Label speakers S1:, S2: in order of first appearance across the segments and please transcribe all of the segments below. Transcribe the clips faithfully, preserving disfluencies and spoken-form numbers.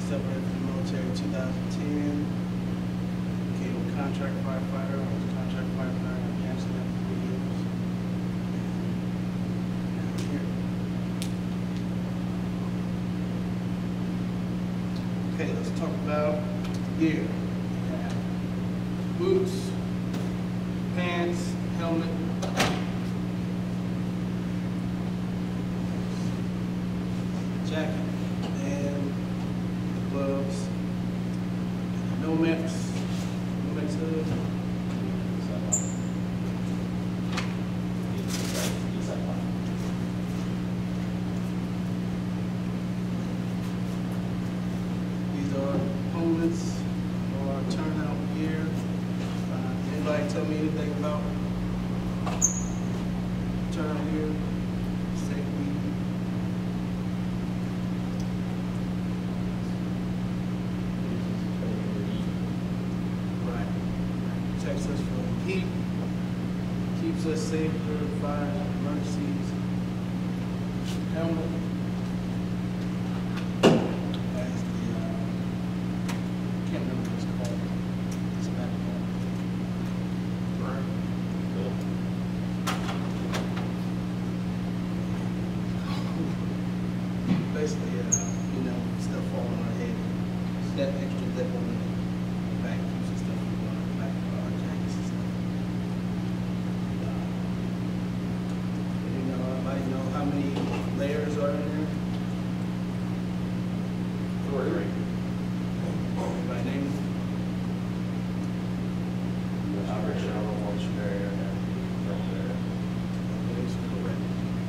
S1: separated from the military in two thousand ten. Became a contract firefighter. I was a contract firefighter in Amsterdam for three years. And I'm here. Okay, let's talk about gear. We have boots, pants, helmet, jacket, and gloves, no mix, no mix hood. These are components for our turnout gear. Uh, anybody tell me anything about turnout gear? Safety. Protects us from heat, keeps us safe during fire emergencies. Helmet has the, uh, I can't remember what it's called. It's back there. Basically, uh, you know, stuff falling on our head. That extra zip on the back keeps the stuff from going on the back of our jackets and stuff. Uh, you know, everybody know how many layers are in there? Three. Everybody name them?
S2: Original, one superior, and from there.
S1: Okay, so correct.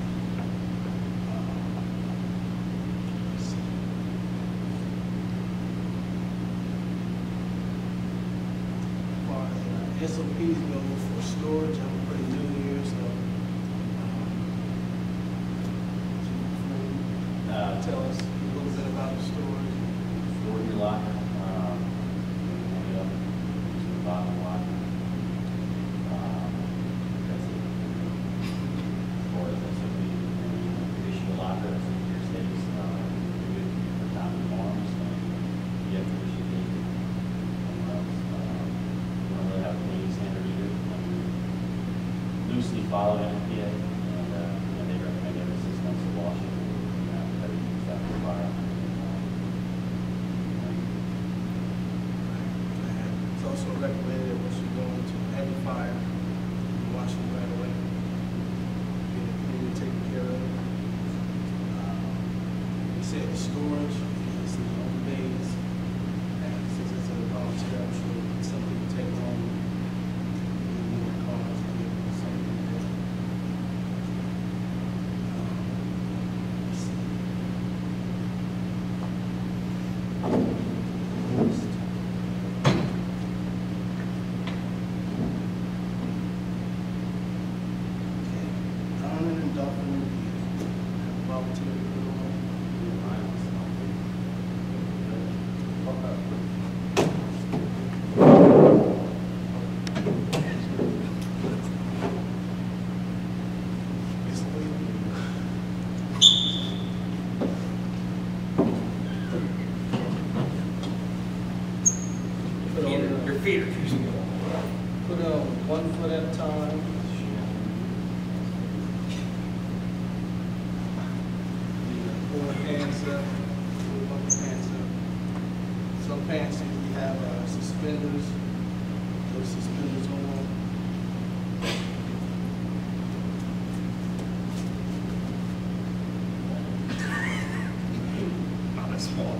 S1: Uh, let's see. As far as uh, S O Ps go for storage, I'm pretty new here, so um, can you
S2: Uh,
S1: tell us a little bit about the storage.
S2: Store your locker, um, hang it up, use the bottom locker. Um, that's it. As far as S O P, you issue a locker, that's in your states, um, do it for time and arms, and you have to issue it. Um, we don't really have any standard either. Um, we loosely follow N F P A, and, uh, you know, they recommend every six months to wash it, you know, everything stuff for fire.
S1: It's also recommended that once you go into heavy fire, you wash it right away. Get it clean and taken care of. Um, you said the storage, it's in the open days. And since it's a volunteer, I'm sure some people take home more cars to get something like that. Um, let's see. Donner and Dolphin Review. Volunteer to go on. Put on, uh,
S3: Your feet are too small.
S1: Put on one foot at a time. Pull the pants up, pull up the pants up. Some pants usually have uh, suspenders. Those suspenders on. Not that small.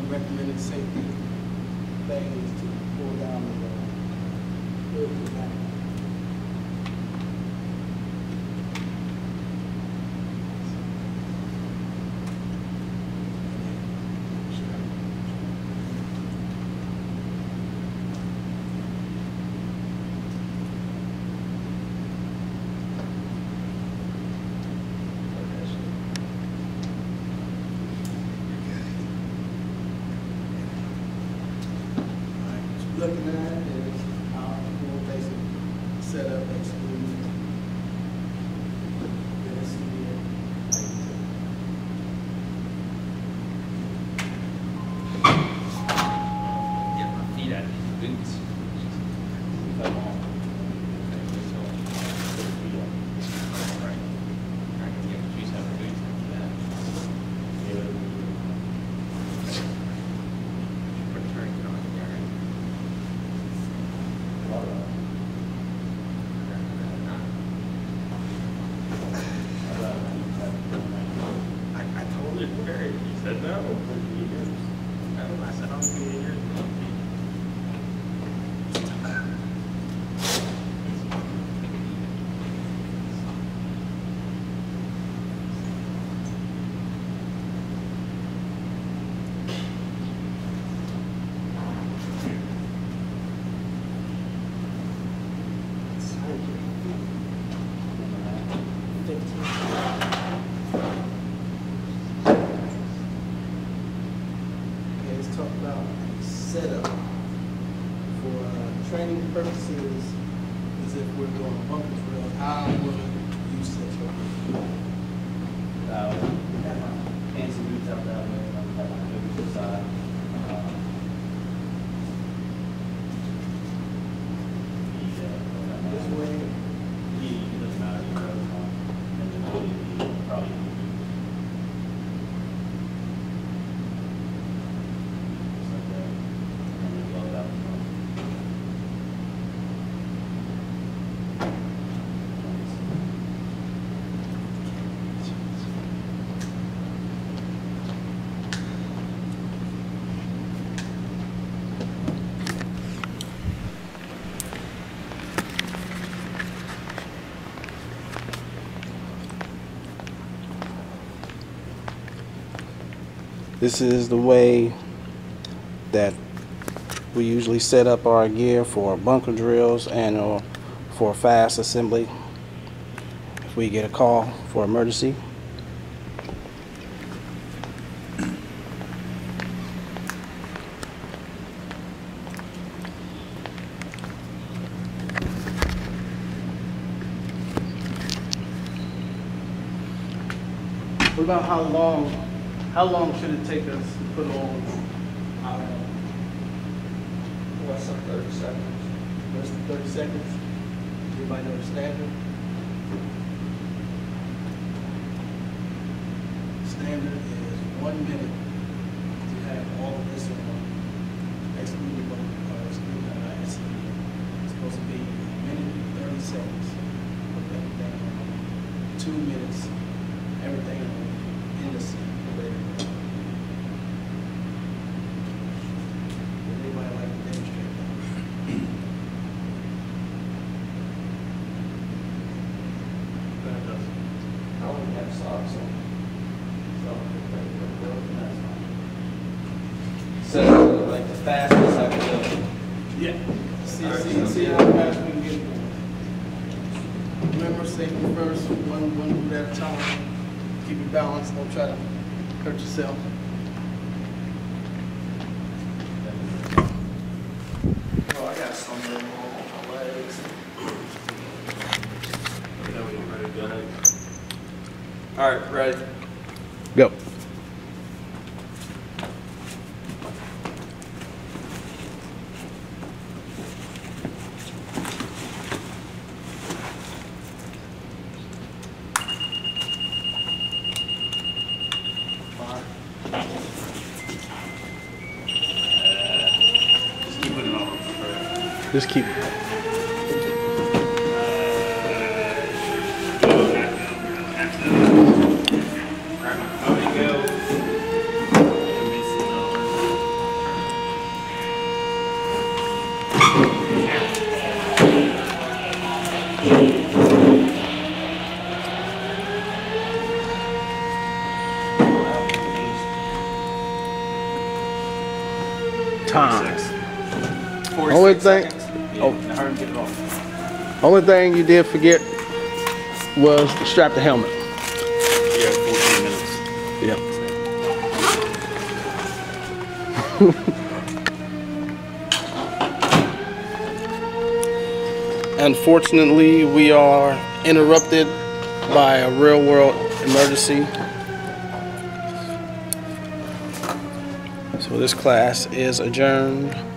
S1: recommended safety thing is to pull down the uh, hood of the back. Looking at it is how we'll basically set up exclude this here.
S3: Get my feet out of these boots.
S2: Come on. Okay, so, put the feet up.
S3: Right. I can get the juice out of the boots after that.
S2: Give it a
S3: Put a turn on the yard.
S2: lot of-
S3: I, I told it very, he said no. No, I said I'll be here.
S1: Okay, let's talk about setup. For uh, training purposes, as if we're doing bunker drills, how would you set your
S2: Uh, have my pants and boots out that way, and have my boots to the side. Um, the, uh,
S1: this way?
S2: He, it doesn't matter, he goes on, and then really, the- probably. Just like that, and then blow it out the front.
S1: This is the way that we usually set up our gear for bunker drills and or for fast assembly if we get a call for emergency. What about how long, how long should it take us to put on our,
S3: Less than thirty seconds.
S1: less than thirty seconds? Everybody know the standard? Standard is one minute to have all of this on, excluding, uh, excluding, uh, S E. It's supposed to be a minute and thirty seconds. Put everything on. Two minutes, everything on in the seat. Would anybody like to demonstrate that?
S3: That does. I only have socks on. So, that's fine. So, like the fastest I can go.
S1: Yeah. See,
S3: All right,
S1: see,
S3: sounds
S1: see
S3: good.
S1: how fast we can get it. Remember, safety first, one, one move at a time. Keep your balance, don't try to hurt yourself.
S3: Oh, I got something on my legs. You know when you're ready to go ahead. All right, ready?
S1: Go.
S2: Just keep putting it on for
S1: Just keep.
S3: All right, go.
S4: time.
S3: forty-six
S4: Only thing,
S3: seconds.
S2: Yeah,
S4: Oh.
S2: I heard him get it off.
S4: only thing you did forget was to strap the helmet.
S3: Yeah, fourteen minutes.
S4: Yep. Unfortunately, we are interrupted by a real world emergency. So this class is adjourned.